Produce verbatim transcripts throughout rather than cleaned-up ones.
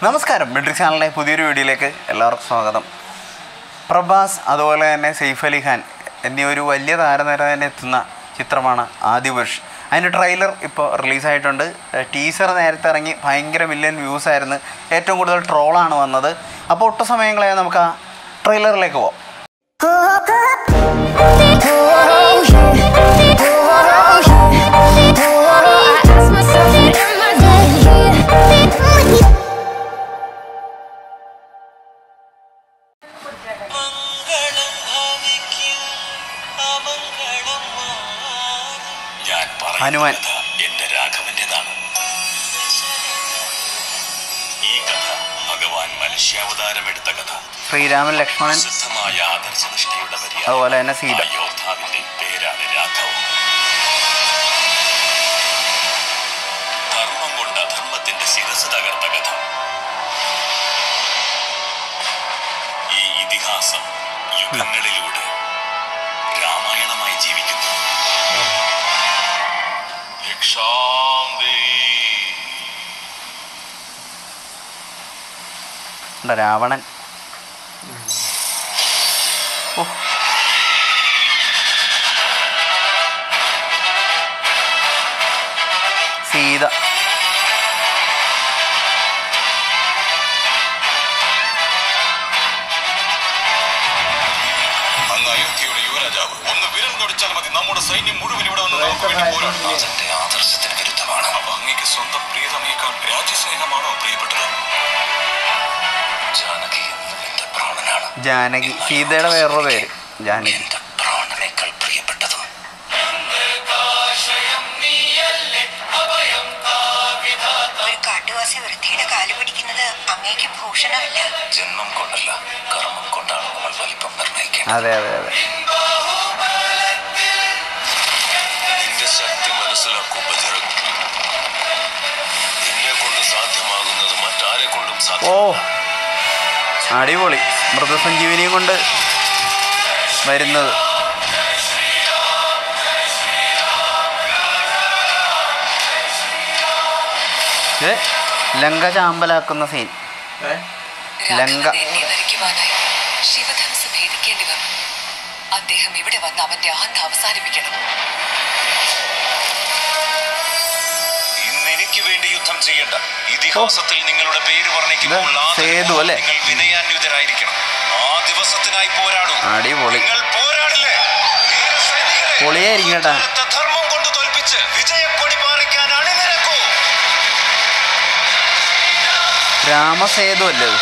നമസ്കാരം, മെട്രിക് ചാനലിലെ പുതിയൊരു വീഡിയോയിലേക്ക് എല്ലാവർക്കും സ്വാഗതം. പ്രഭാസ് അതുപോലെ തന്നെ സെയ്ഫ് അലി ഖാൻ എന്നീ ഒരു വലിയ താരനിര തന്നെ എത്തുന്ന ചിത്രമാണ് ആദിപുരുഷ്. അതിൻ്റെ ട്രെയിലർ ഇപ്പോൾ റിലീസായിട്ടുണ്ട്. ടീസർ നേരത്തെ ഇറങ്ങി ഭയങ്കര മില്യൺ വ്യൂസ് ആയിരുന്നു, ഏറ്റവും കൂടുതൽ ട്രോളാണ് വന്നത്. അപ്പോൾ ഒട്ടു സമയങ്ങളെ നമുക്ക് ആ ട്രെയിലറിലേക്ക് പോകാം. ഹനുമാൻ എന്റെ രാഘവന്റേതാണ്. ഈ കഥ ഭഗവാൻ മനുഷ്യാവതാരം എടുത്ത കഥ. ശ്രീരാമൻ ലക്ഷ്മണൻ ശുദ്ധമായ ആദർശനിഷ്ഠയുടെ അതുപോലെ തന്നെ സീത. യോദ്ധാവിന്റെ പേരാണ് രാഘവൻ. ധർമ്മം കൊണ്ട് അധർമ്മത്തിന്റെ ശിരസ് തകർത്ത കഥ. ഈ ഇതിഹാസം യുഗങ്ങളിലൂടെ രാമായണമായി ജീവിക്കുന്നു. രാവണൻ സീത അങ്ങ് അയോധ്യയുടെ യുവരാജാവ് ഒന്ന് വിരൽ തൊടിച്ചാൽ മതി, നമ്മുടെ സൈന്യം മുഴുവൻ ഇവിടെ വന്ന് നമുക്ക് വേണ്ടി പോരാടും. അതിന്റെ ആദർശത്തിന് വിരുദ്ധമാണ്. അപ്പൊ അങ്ങേക്ക് സ്വന്തം പ്രിയതമേക്കാൾ രാജ്യസ്നേഹമാണോ പ്രിയപ്പെട്ടത്? ജാനകി എന്റെ പ്രാണനാണ്. ജാനകി, സീതയുടെ വേറൊരു പേര് ജാനകി. എന്റെ പ്രാണനേക്കാൾ പ്രിയപ്പെട്ടതും. ഒരു കാട്ടുവാസി വൃത്തിയുടെ കാല് പിടിക്കുന്നത് അങ്ങേക്ക് ഭൂഷണമല്ല. ജന്മം കൊണ്ടല്ല, കർമ്മം കൊണ്ടാണ് നമ്മൾ വലിപ്പം നിർണ്ണയിക്കുന്നത്. അതെ അതെ അതെ നിന്റെ ശക്തി മനസ്സിലാക്കൂ ബജറംഗ്. നിന്നെ കൊണ്ട് സാധ്യമാകുന്നത് മറ്റാരെ കൊണ്ടും ഓ സാധ്യമല്ല. അടിപൊളി. മൃതസഞ്ജീവിനി കൊണ്ട് വരുന്നത്. ഏ ലങ്ക ചാമ്പലാക്കുന്ന സീൻ. ലങ്ക ശിവധനുസ് ഭേദിക്കേണ്ടി വന്നു. അദ്ദേഹം ഇവിടെ വന്ന് അവന്റെ അഹന്ത അവസാനിപ്പിക്കണം. ഇന്ന് എനിക്ക് വേണ്ടി യുദ്ധം ചെയ്യണ്ട. ഇതിഹാസത്തിൽ നിങ്ങളുടെ പേര് വർണ്ണിക്കുമ്പോൾ സേതു അല്ലേ? നിങ്ങൾ വിനയാന്വിതരായിരിക്കണം. ആ ദിവസത്തിനായി പോരാടും. അടിപൊളി. നിങ്ങൾ പോരാടില്ലേ? പൊളിയായിരിക്കും കേട്ടാ. ധർമ്മം കൊണ്ട് തോൽപ്പിച്ച് വിജയക്കൊടി പാറിക്കാൻ അണിനിരക്കൂ. രാമസേതു അല്ലേ?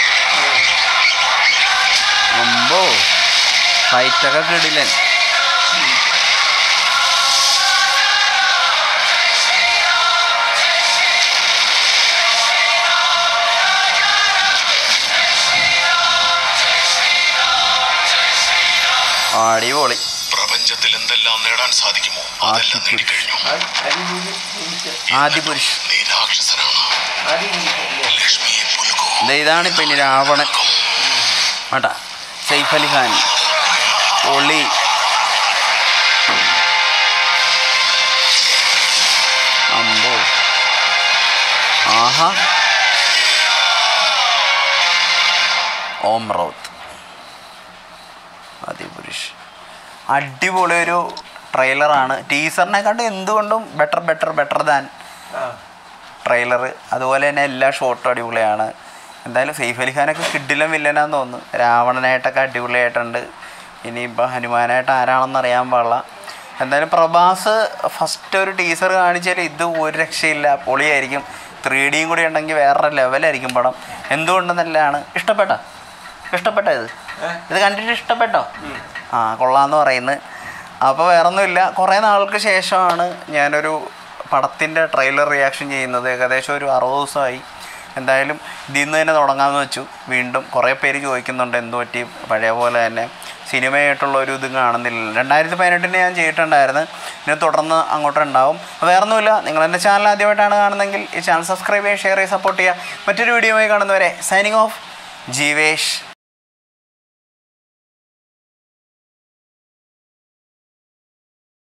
അമ്പോ ഫൈറ്റൊക്കെ കിടിലൻ. അടിപൊളി. പ്രപഞ്ചത്തിൽ എന്തെല്ലാം നേടാൻ സാധിക്കുമോ അതെല്ലാം നേടിക്കഴിഞ്ഞു. ആദിപുരുഷ്. നീ രാക്ഷസനാണ്. ലക്ഷ്മിയെ പുൽകൂ. ഇതാണിപ്പോ ഇനി രാവണൻ വേട്ടാ. സെയ്ഫ് അലി ഖാൻ ഒളി. അമ്പോ ആഹാ. ഓം റൗത്ത്. ആദിപുരുഷ് അടിപൊളി ഒരു ട്രെയിലറാണ്. ടീസറിനെക്കാട്ടും എന്തുകൊണ്ടും better better better than trailer. അതുപോലെ തന്നെ എല്ലാ ഷോട്ടും അടിപൊളിയാണ്. എന്തായാലും സെയ്ഫ് അലി ഖാനൊക്കെ കിഡിലും വില്ലനാന്ന് തോന്നുന്നു. രാവണനായിട്ടൊക്കെ അടിപൊളിയായിട്ടുണ്ട്. ഇനിയിപ്പോൾ ഹനുമാനായിട്ട് ആരാണെന്ന് അറിയാൻ പാടില്ല. എന്തായാലും പ്രഭാസ് ഫസ്റ്റ് ഒരു ടീസർ കാണിച്ചാൽ ഇത് ഒരു രക്ഷയില്ല, പൊളിയായിരിക്കും. ത്രീ ഡിയും കൂടി ഉണ്ടെങ്കിൽ വേറെ ലെവലായിരിക്കും പടം. എന്തുകൊണ്ടെന്നല്ലാണ്. ഇഷ്ടപ്പെട്ടോ? ഇഷ്ടപ്പെട്ടോ? ഇത് ഇത് കണ്ടിട്ട് ഇഷ്ടപ്പെട്ടോ? ആ കൊള്ളാമെന്ന് പറയുന്നത്. അപ്പോൾ വേറൊന്നുമില്ല, കുറേ നാൾക്ക് ശേഷമാണ് ഞാനൊരു പടത്തിൻ്റെ ട്രെയിലർ റിയാക്ഷൻ ചെയ്യുന്നത്. ഏകദേശം ഒരു അറുപത് ദിവസമായി. എന്തായാലും ഇതിൽ നിന്ന് തന്നെ തുടങ്ങാമെന്ന് വെച്ചു. വീണ്ടും കുറേ പേര് ചോദിക്കുന്നുണ്ട് എന്ത് പറ്റി, പഴയ പോലെ തന്നെ സിനിമയായിട്ടുള്ള ഒരു ഇതും കാണുന്നില്ല. രണ്ടായിരത്തി പതിനെട്ടിന് ഞാൻ ചെയ്തിട്ടുണ്ടായിരുന്നു. ഇനി തുടർന്ന് അങ്ങോട്ടുണ്ടാവും. വേറൊന്നുമില്ല, നിങ്ങൾ എൻ്റെ ചാനൽ ആദ്യമായിട്ടാണ് കാണുന്നതെങ്കിൽ ഈ ചാനൽ സബ്സ്ക്രൈബ് ചെയ്യുക, ഷെയർ ചെയ്യുക, സപ്പോർട്ട് ചെയ്യുക. മറ്റൊരു വീഡിയോയുമായി കാണുന്നവരെ സൈനിങ് ഓഫ് ജീവേഷ്.